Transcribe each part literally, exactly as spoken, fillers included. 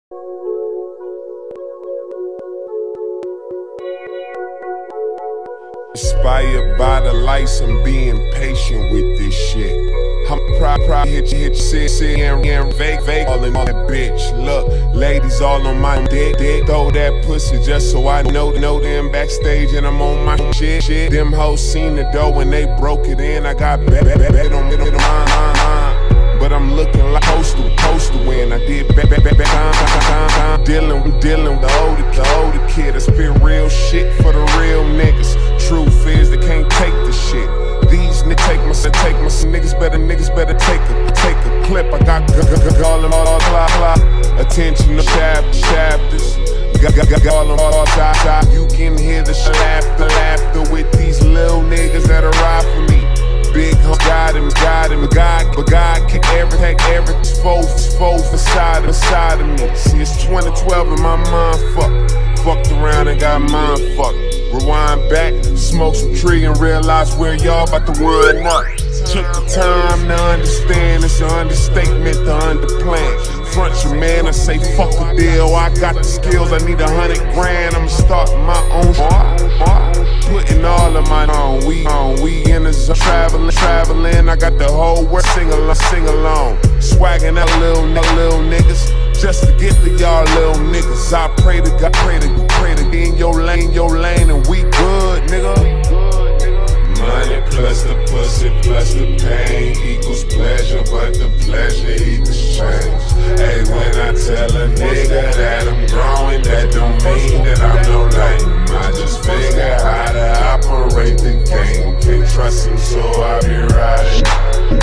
Inspired by the lights, I'm being patient with this shit. I'm proud, proud, hit you, hit you, sit, sit, and, and vague, vague, all in all that bitch. Look, ladies all on my dick, dick, throw that pussy just so I know, know them backstage and I'm on my shit, shit. Them hoes seen the dough when they broke it in. I got bet, bet, bet, bet on, bet on, mine, mine, mine. But I'm looking like postal, postal win. I did bet, bet, bet, bet, time, time, time, time. Dealing, dealing with the older, the older kid. I spit real shit for the real niggas. Truth is they can't take the shit. These niggas take my, take my niggas better, niggas better take a, take a clip. I got all them all, blah, blah. Attention to chapters, chapters. Got, got, got all them all, top, top. You can hear the laughter, laughter with these little niggas that are ride for me. Big hum, got him, got him, God, but God kick every, heck, every foe, foe beside, beside of me. See, it's twenty twelve and my mind fucked. Fucked around and got mind fucked. Rewind back, smoke some tree and realize where y'all about to run up. Took the time to understand, it's an understatement to underplan. Front your man, I say fuck a deal. I got the skills, I need a hundred grand. I'ma start my own bar. Putting all of mine on, we on, we in the zone. Traveling, traveling, I got the whole world sing along, sing along. Swagging that little, little niggas. Just to get to y'all little niggas. I pray to God, pray to you, pray to be in your lane, your lane, and we good, nigga. Money plus the pussy plus the pain equals pleasure, but the pleasure equals change. Hey, when I tell a nigga that I'm growing, that don't mean that I'm no lame. I just figure how to operate the game. Can't trust him, so I be riding.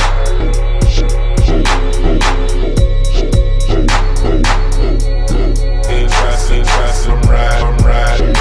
Ain't trust, ain't trust, I'm riding, I'm riding.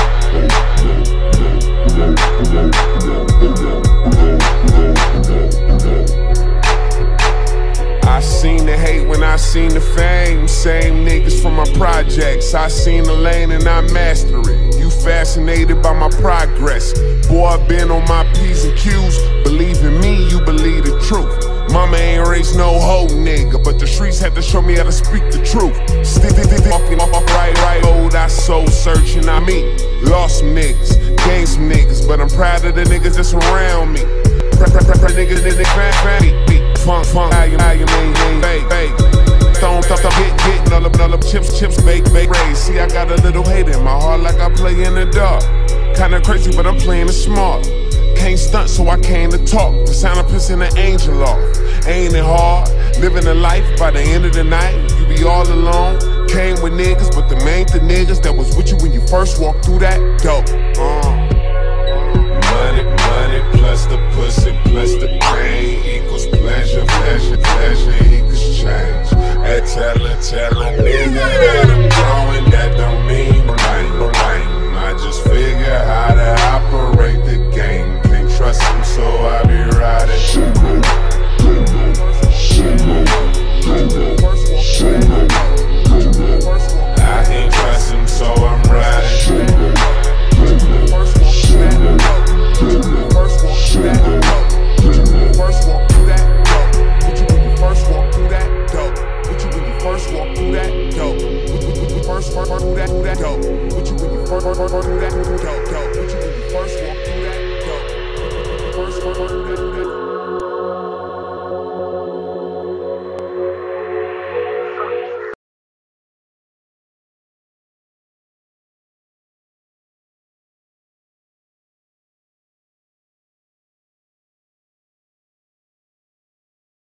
I seen the hate when I seen the fame. Same niggas from my projects. I seen the lane and I master it. You fascinated by my progress. Boy, I been on my P's and Q's. Believe in me, you believe the truth. Mama ain't raised no hoe nigga, but the streets had to show me how to speak the truth. Still walking off right, right road, I soul searching, I mean. Lost some niggas, gained some niggas, but I'm proud of the niggas that's around me. Pre pre pre pre niggas in the grand grand beat. Funk, funk, I am, I am, ain't, ain't, bake, bake. Thumb, thumb, thumb, get, get, null up, null up, chips, chips, bake, bake, raise. See, I got a little hate in my heart like I play in the dark. Kinda crazy, but I'm playing it smart. Can't stunt, so I came to talk. The sound of pissing an angel off. Ain't it hard? Living a life by the end of the night, you be all alone. Came with niggas, but the main the niggas that was with you when you first walked through that door. Uh. Money, money plus the pussy plus the pain equals pleasure, pleasure, pleasure equals change. Hey, tell her, tell a nigga that I'm growing, that don't mean right, no lame. I just figure how to operate the game. Can't trust him, so I be riding. I can't trust him, so I'm riding. First walk through that, first walk through that, first walk through that, what you when you first walk through that, dope. What you when you first walk through that, dope. First walk through that, that dope. What you when you first walk through that, dope, dope. What you when you first walk through that, dope. First walk through that.